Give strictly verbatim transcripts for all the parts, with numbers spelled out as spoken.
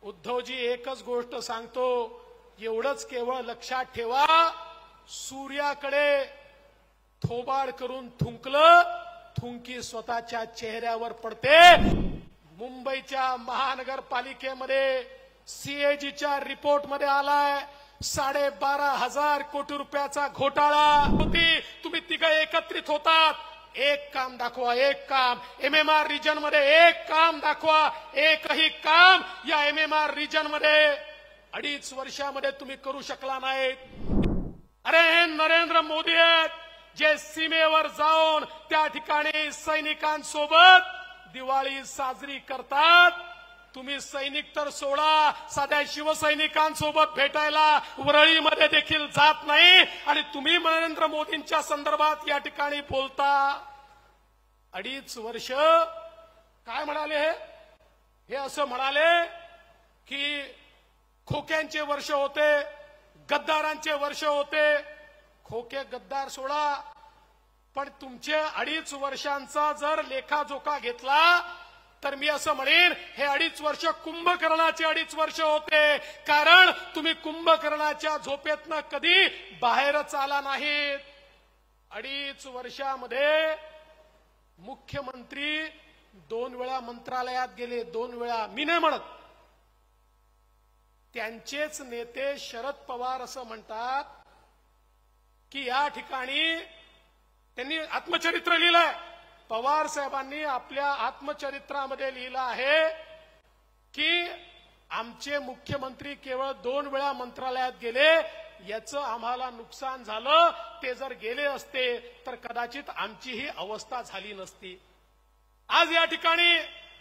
उद्धवजी एकच गोष्ट सांगतो, एवढंच केवळ लक्षात ठेवा, सूर्याकडे थोबाड करून थुंकलं, थुंकी स्वतःच्या चेहऱ्यावर पडते। मुंबईच्या महानगरपालिकेमध्ये सीएजीच्या रिपोर्टमध्ये आलाय साडे बारा हजार कोटी रुपयाचा घोटाळा होती। तुम्ही तिघं एकत्रित होतात, एक काम दाखवा, एक काम एमएमआर रिजन मध्ये एक काम दाखवा, एकही काम या एमएमआर रिजन मध्ये अडीच वर्षामध्ये तुम्ही करू शकला नाहीत। अरे हे नरेंद्र मोदी आहेत जे सीमेवर जाऊन त्या ठिकाणी सैनिकांसोबत दिवाळी साजरी करतात। तुम्ही सैनिक तर सोडा, साध्या शिवसैनिकांसोबत भेटायला वरळीमध्ये देखील जात नाही आणि तुम्ही नरेंद्र मोदींच्या संदर्भात या ठिकाणी बोलता। अडीच वर्ष काय म्हणाले हे हे असं म्हणाले की खोक्यांचे वर्ष होते, गद्दारांचे वर्ष होते। खोके गद्दार सोडा, पण तुमचे अडीच वर्षांचा जर लेखाजोखा घेतला तर मी असं म्हणेन हे अडीच वर्ष कुंभकर्णाचे अडीच वर्ष होते, कारण तुम्ही कुंभकर्णाच्या झोपेतनं कधी बाहेरच आला नाहीत। अडीच वर्षामध्ये मुख्यमंत्री दोन वेळा मंत्रालयात गेले, दोन वेळा मी नाही म्हणत, त्यांचेच नेते शरद पवार असं म्हणतात की या ठिकाणी त्यांनी आत्मचरित्र लिहिलंय। पवार साहेबांनी आपल्या आत्मचरित्रामध्ये लिहिलं आहे की आमचे मुख्यमंत्री केवळ दोन वेळा मंत्रालयात गेले, याचं आम्हाला नुकसान झालं, ते जर गेले असते तर कदाचित आमची ही अवस्था झाली नसती। आज या ठिकाणी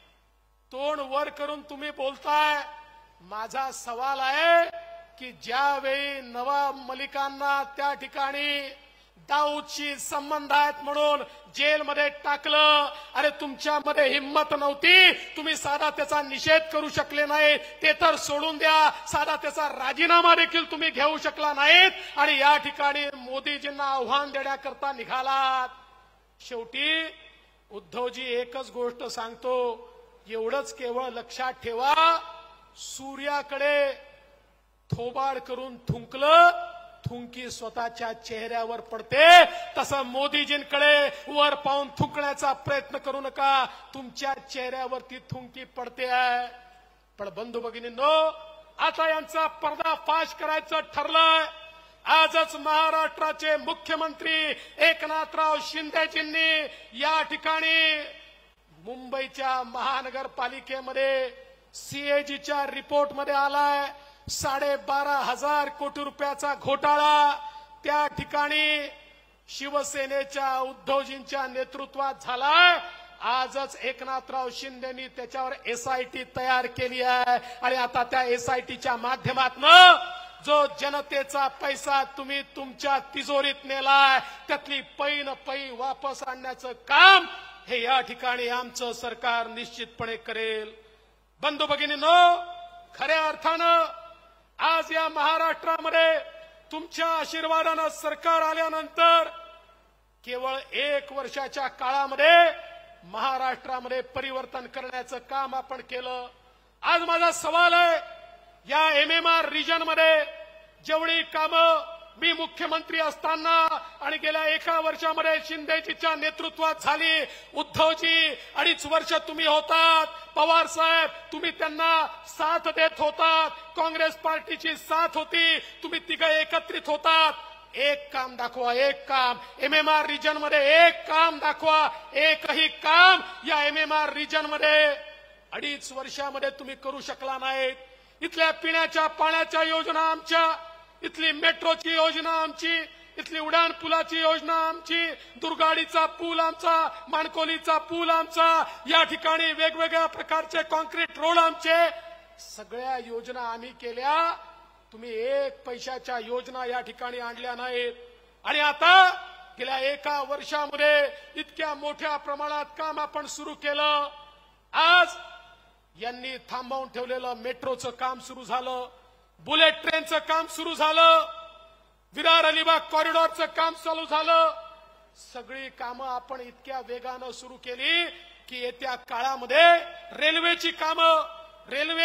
तोंड वर करून तुम्ही बोलताय। माझा सवाल आहे की ज्यावेळी नवाब मलिकांना त्या ठिकाणी दाऊदशी संबंध आहेत म्हणून जेलमध्ये टाकलं, अरे तुमच्यामध्ये हिंमत नव्हती, तुम्ही साधा त्याचा निषेध करू शकले नाही, ते तर सोडून द्या, साधा त्याचा राजीनामा देखील तुम्ही घेऊ शकला नाहीत आणि या ठिकाणी मोदीजींना आव्हान देण्याकरता निघालात। शेवटी उद्धवजी एकच गोष्ट सांगतो, एवढंच केवळ लक्षात ठेवा, सूर्याकडे थोबाड करून थुंकलं, थुंकी स्वतःच्या चेहऱ्यावर पडते, तसं मोदीजींकडे वर पाहून थुंकण्याचा प्रयत्न करू नका, तुमच्या चेहऱ्यावरती थुंकी पडते आहे। पण बंधू भगिनींनो, आता यांचा पर्दाफाश करायचं ठरलंय। आजच महाराष्ट्राचे मुख्यमंत्री एकनाथराव शिंदेजींनी या ठिकाणी मुंबईच्या महानगरपालिकेमध्ये सीएजीच्या रिपोर्टमध्ये आलाय साडे बारा हजार कोटी रुपयाचा घोटाळा त्या ठिकाणी शिवसेनेच्या उद्धवजींच्या नेतृत्वात झालाय। आजच एकनाथराव शिंदेनी त्याच्यावर एसआयटी तयार केली आहे आणि आता त्या एसआयटीच्या माध्यमातून जो जनतेचा पैसा तुम्ही तुमच्या तिजोरीत नेलाय त्यातली पै न पै वापस आणण्याचं काम हे या ठिकाणी आमचं सरकार निश्चितपणे करेल। बंधू भगिनींनो, खऱ्या अर्थानं आज या महाराष्ट्रामध्ये तुमच्या आशीर्वादानं सरकार आल्यानंतर केवळ एक वर्षाच्या काळामध्ये महाराष्ट्रामध्ये परिवर्तन करण्याचं काम आपण केलं। आज माझा सवाल आहे, या एमएमआर रिजन मध्ये जेवढी कामं मी मुख्यमंत्री असताना आणि गेल्या एका वर्षामध्ये शिंदेजीच्या नेतृत्वात झाली, उद्धवजी अडीच वर्ष तुम्ही होतात, पवार साहेब तुम्ही त्यांना साथ देत होतात, काँग्रेस पार्टीची साथ होती, तुम्ही तिघं एकत्रित होतात, एक काम दाखवा, एक काम एमएमआर रिजन मध्ये एक काम दाखवा, एकही काम या एमएमआर रिजन मध्ये अडीच वर्षामध्ये तुम्ही करू शकला नाहीत। इथल्या पिण्याच्या पाण्याच्या योजना आमच्या, इथली मेट्रोची योजना आमची, इथली उडान पुलाची योजना आमची, दुर्गाडीचा पूल आमचा, माणकोलीचा पूल आमचा, या ठिकाणी वेगवेगळ्या प्रकारचे कॉन्क्रीट रोड आमचे, सगळ्या योजना आम्ही केल्या। तुम्ही एक पैशाच्या योजना या ठिकाणी आणल्या नाहीत आणि आता गेल्या एका वर्षामध्ये इतक्या मोठ्या प्रमाणात काम आपण सुरू केलं। आज यांनी थांबवून ठेवलेलं मेट्रोचं काम सुरू झालं, बुलेट ट्रेनचं काम सुरू झालं, विरार अलिबाग कॉरिडॉरचं काम चालू झालं। सगळी कामं आपण इतक्या वेगानं सुरू केली की येत्या काळामध्ये रेल्वेची कामं, रेल्वे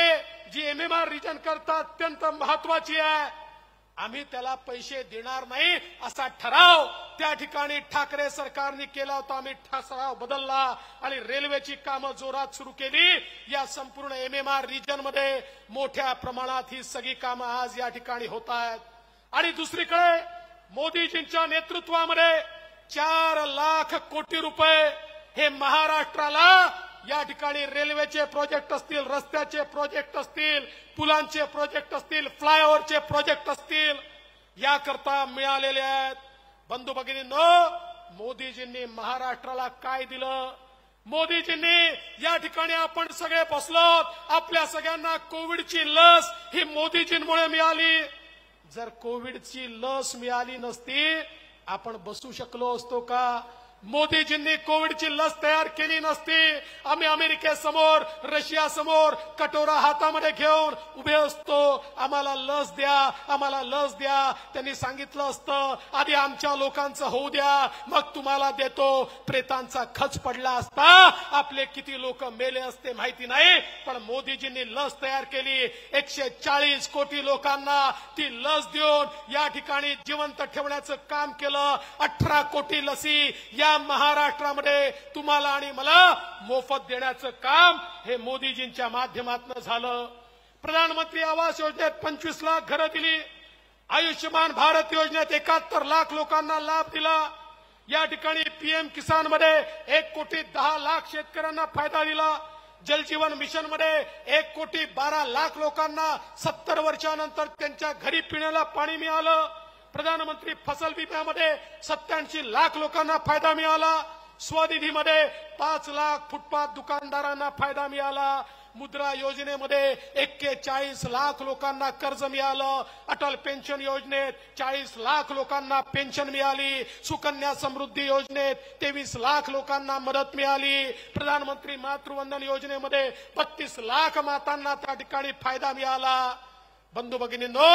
जी एमएमआर रिजन करता अत्यंत महत्वाची आहे, आम्ही त्याला पैसे देणार नाही असा ठराव त्या ठिकाणी ठाकरे सरकारने केला होता. आम्ही ठराव बदलला आणि रेल्वेची कामं जोरात सुरू केली. या संपूर्ण एमएमआर रिजन मध्ये मोठ्या प्रमाणात ही सगळी कामं आज या ठिकाणी होत आहेत. आणि दुसरीकडे मोदीजींच्या नेतृत्वामध्ये चार लाख कोटी रुपये हे महाराष्ट्राला या ठिकाणी रेल्वेचे प्रोजेक्ट असतील, रस्त्याचे प्रोजेक्ट असतील, पुलांचे प्रोजेक्ट असतील, फ्लायओव्हरचे प्रोजेक्ट असतील, याकरता मिळालेले आहेत. बंधू भगिनींनो, मोदीजींनी महाराष्ट्राला काय दिलं? मोदीजींनी या ठिकाणी आपण सगळे बसलो, आपल्या सगळ्यांना कोविडची लस ही मोदीजींमुळे मिळाली. जर कोविडची लस मिळाली नसती आपण बसू शकलो असतो का? मोदीजींनी कोविडची लस तयार केली नसती, आम्ही अमेरिकेसमोर, रशियासमोर कटोरा हातामध्ये घेऊन उभे असतो. आम्हाला लस द्या, आम्हाला लस द्या. त्यांनी सांगितलं असतं आधी आमच्या लोकांचं होऊ द्या, मग तुम्हाला देतो. प्रेतांचा खच पडला असता, आपले किती लोक मेले असते माहिती नाही. पण मोदीजींनी लस तयार केली. एकशे चाळीस कोटी लोकांना ती लस देऊन या ठिकाणी जिवंत ठेवण्याचं काम केलं. अठरा कोटी लसी या महाराष्ट्रामध्ये तुम्हाला आणि मला मोफत देण्याचं काम हे मोदीजींच्या माध्यमातून झालं. प्रधानमंत्री आवास योजनेत पंचवीस लाख घरं दिली. आयुष्यमान भारत योजनेत एकाहत्तर लाख लोकांना लाभ दिला. या ठिकाणी पीएम किसान मध्ये एक कोटी दहा लाख शेतकऱ्यांना फायदा दिला. जलजीवन मिशन मध्ये एक कोटी बारा लाख लोकांना सत्तर वर्षानंतर त्यांच्या घरी पिण्याला पाणी मिळालं. प्रधानमंत्री फसल विम्यामध्ये सत्याऐंशी लाख लोकांना फायदा मिळाला. स्वनिधीमध्ये पाच लाख फुटपाथ दुकानदारांना फायदा मिळाला. मुद्रा योजनेमध्ये एक्केचाळीस लाख लोकांना कर्ज मिळालं. अटल पेन्शन योजनेत चाळीस लाख लोकांना पेन्शन मिळाली. सुकन्या समृद्धी योजनेत तेवीस लाख लोकांना मदत मिळाली. प्रधानमंत्री मातृवंदन योजनेमध्ये बत्तीस लाख मातांना त्या ठिकाणी फायदा मिळाला. बंधू भगिनींनो,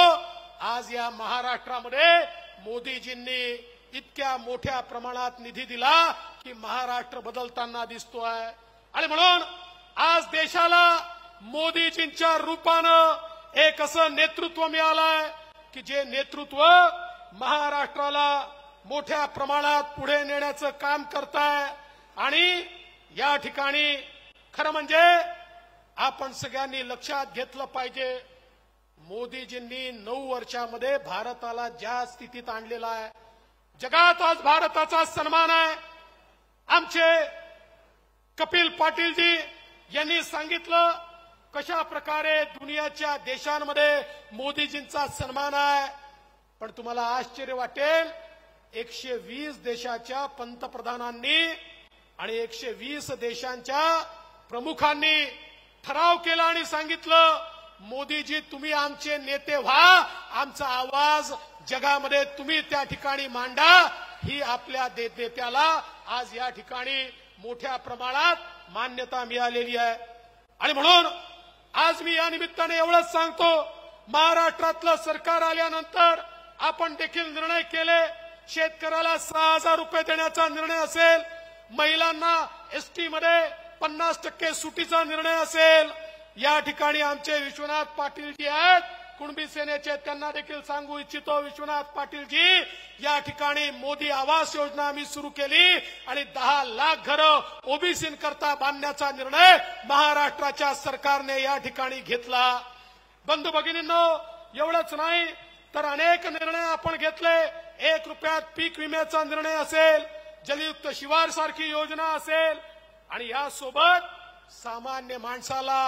आज या महाराष्ट्रामध्ये मोदीजींनी इतक्या मोठ्या प्रमाणात निधी दिला की महाराष्ट्र बदलताना दिसतोय. आणि म्हणून आज देशाला मोदीजींच्या रूपानं एक असं नेतृत्व मिळालंय की जे नेतृत्व महाराष्ट्राला मोठ्या प्रमाणात पुढे नेण्याचं काम करताय. आणि या ठिकाणी खरं म्हणजे आपण सगळ्यांनी लक्षात घेतलं पाहिजे, मोदीजींनी नऊ वर्षामध्ये भारताला ज्या स्थितीत आणलेला आहे, जगात आज भारताचा सन्मान आहे. आमचे कपिल पाटीलजी यांनी सांगितलं कशा प्रकारे दुनियाच्या देशांमध्ये मोदीजींचा सन्मान आहे. पण तुम्हाला आश्चर्य वाटेल, एकशे वीस देशाच्या पंतप्रधानांनी आणि एकशे वीस देशांच्या प्रमुखांनी ठराव केला आणि सांगितलं मोदीजी तुम्ही आमचे नेते व्हा, आमचा आवाज जगामध्ये तुम्ही त्या ठिकाणी मांडा. ही आपल्या नेत्याला आज या ठिकाणी मोठ्या प्रमाणात मान्यता मिळालेली आहे. आणि म्हणून आज मी या निमित्ताने एवढंच सांगतो, महाराष्ट्रातलं सरकार आल्यानंतर आपण देखील निर्णय केले. शेतकऱ्याला सहा हजार रुपये देण्याचा निर्णय असेल, महिलांना एसटी मध्ये पन्नास टक्के सुटीचा निर्णय असेल. या ठिकाणी आमचे विश्वनाथ पाटीलजी आहेत कुणबी सेनेचे, त्यांना देखील सांगू इच्छितो, विश्वनाथ पाटीलजी, या ठिकाणी मोदी आवास योजना आम्ही सुरू केली आणि दहा लाख घरं ओबीसींकरता बांधण्याचा निर्णय महाराष्ट्राच्या सरकारने या ठिकाणी घेतला. बंधू भगिनींनो, एवढंच नाही तर अनेक निर्णय आपण घेतले. एक रुपयात पीक विम्याचा निर्णय असेल, जलयुक्त शिवार सारखी योजना असेल, आणि यासोबत सामान्य माणसाला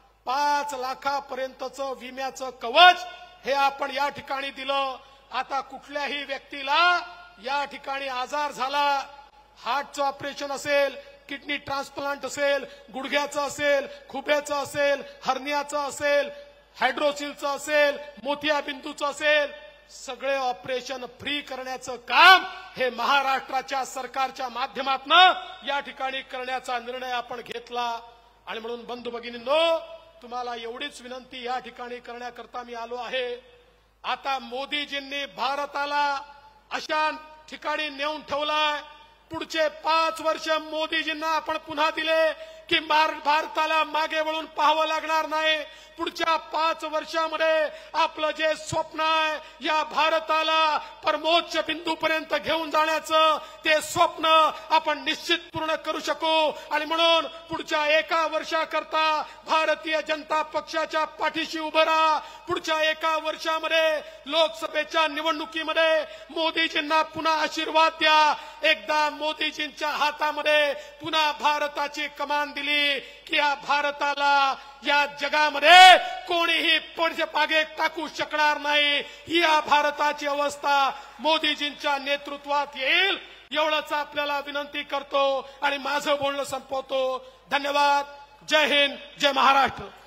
पाच लाखापर्यंतचं विम्याचं कवच हे आपण या ठिकाणी दिलं. आता कुठल्याही व्यक्तीला या ठिकाणी आजार झाला, हार्टचं ऑपरेशन असेल, किडनी ट्रान्सप्लांट असेल, गुडघ्याचं असेल, खुब्याचं असेल, हर्नियाचं असेल, हायड्रोसिलचं असेल, मोतियाबिंदूचं असेल, सगळे ऑपरेशन फ्री करण्याचं काम हे महाराष्ट्राच्या सरकारच्या माध्यमातून या ठिकाणी करण्याचा निर्णय आपण घेतला. आणि म्हणून बंधू भगिनींनो, तुम्हाला एवढीच विनंती या ठिकाणी करण्याकरता मी आलो आहे. आता मोदीजींनी भारताला अशा ठिकाणी नेऊन ठेवलाय, पुढचे पाच वर्ष मोदीजींना आपण पुन्हा दिले की भारताला मागे वळून पाहावं लागणार नाही। पुढच्या पाच वर्षामध्ये आपलं जे स्वप्न आहे या भारताला परमोच्च बिंदूपर्यंत घेऊन जाण्याचं ते स्वप्न आपण निश्चित पूर्ण करू शकू। आणि म्हणून पुढच्या एका वर्षाकरता भारतीय जनता पक्षाच्या पाठीशी उभं राहा। पुढच्या एका वर्षामध्ये लोकसभेच्या निवडणुकीमध्ये मोदीजींना पुन्हा आशीर्वाद द्या। एकदा मोदीजींच्या हातामध्ये पुन्हा भारताची कमान दिली की या भारताला या जगामध्ये कोणीही पडपागे टाकू शकणार नाही। ही या भारताची अवस्था मोदीजींच्या नेतृत्वात येईल एवढंच आपल्याला विनंती करतो आणि माझं बोलणं संपवतो। धन्यवाद। जय हिंद, जय महाराष्ट्र।